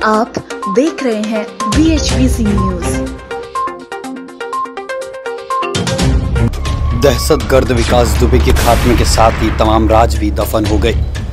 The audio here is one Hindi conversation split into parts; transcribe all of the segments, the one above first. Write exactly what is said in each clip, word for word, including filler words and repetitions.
आप देख रहे हैं B H B C news. दहशतगर्द विकास दुबे के खात्मे के साथ ही तमाम राज भी दफन हो गए।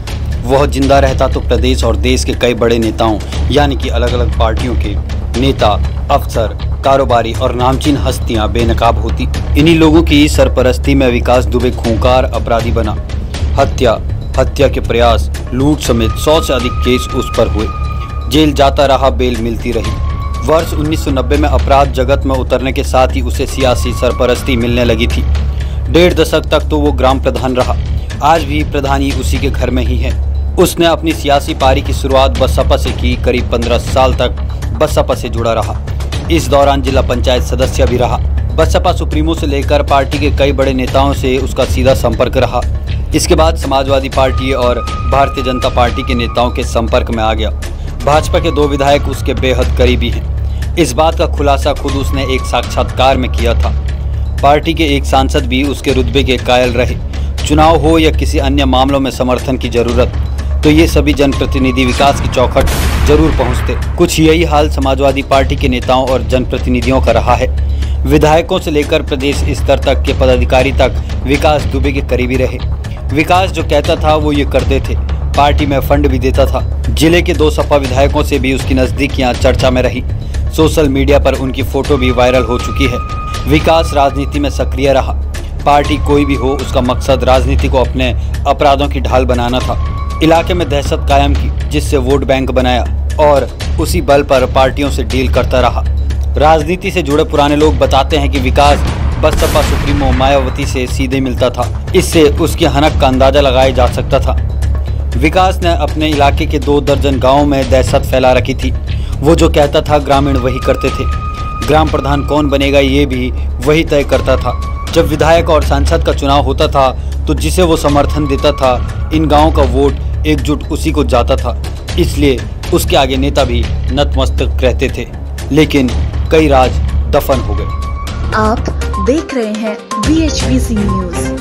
वह जिंदा रहता तो प्रदेश और देश के कई बड़े नेताओं यानी कि अलग अलग पार्टियों के नेता, अफसर, कारोबारी और नामचीन हस्तियां बेनकाब होती। इन्हीं लोगों की सरपरस्ती में विकास दुबे खूंखार अपराधी बना। हत्या, हत्या के प्रयास, लूट समेत सौ से अधिक केस उस पर हुए। जेल जाता रहा, बेल मिलती रही। वर्ष उन्नीस सौ नब्बे में अपराध जगत में उतरने के साथ ही उसे सियासी सरपरस्ती मिलने लगी थी। डेढ़ दशक तक तो वो ग्राम प्रधान रहा। आज भी प्रधानी उसी के घर में ही है। उसने अपनी सियासी पारी की शुरुआत बसपा से की। करीब पंद्रह साल तक बसपा से जुड़ा रहा। इस दौरान जिला पंचायत सदस्य भी रहा। बसपा सुप्रीमो से लेकर पार्टी के कई बड़े नेताओं से उसका सीधा संपर्क रहा। इसके बाद समाजवादी पार्टी और भारतीय जनता पार्टी के नेताओं के संपर्क में आ गया। भाजपा के दो विधायक उसके बेहद करीबी हैं। इस बात का खुलासा खुद उसने एक साक्षात्कार में किया था। पार्टी के एक सांसद भी उसके रुतबे के कायल रहे। चुनाव हो या किसी अन्य मामलों में समर्थन की जरूरत, तो ये सभी जनप्रतिनिधि विकास की चौखट जरूर पहुंचते। कुछ यही हाल समाजवादी पार्टी के नेताओं और जनप्रतिनिधियों का रहा है। विधायकों से लेकर प्रदेश स्तर तक के पदाधिकारी तक विकास दुबे के करीबी रहे। विकास जो कहता था वो ये करते थे। पार्टी में फंड भी देता था। जिले के दो सपा विधायकों से भी उसकी नजदीकियां चर्चा में रही। सोशल मीडिया पर उनकी फोटो भी वायरल हो चुकी है। विकास राजनीति में सक्रिय रहा। पार्टी कोई भी हो, उसका मकसद राजनीति को अपने अपराधों की ढाल बनाना था। इलाके में दहशत कायम की, जिससे वोट बैंक बनाया और उसी बल पर पार्टियों से डील करता रहा। राजनीति से जुड़े पुराने लोग बताते हैं कि विकास बसपा सुप्रीमो मायावती से सीधे मिलता था। इससे उसकी हनक का अंदाजा लगाया जा सकता था। विकास ने अपने इलाके के दो दर्जन गांवों में दहशत फैला रखी थी। वो जो कहता था ग्रामीण वही करते थे। ग्राम प्रधान कौन बनेगा ये भी वही तय करता था। जब विधायक और सांसद का चुनाव होता था तो जिसे वो समर्थन देता था, इन गाँवों का वोट एकजुट उसी को जाता था। इसलिए उसके आगे नेता भी नतमस्तक रहते थे। लेकिन कई राज दफन हो गए। आप देख रहे हैं B H B C news.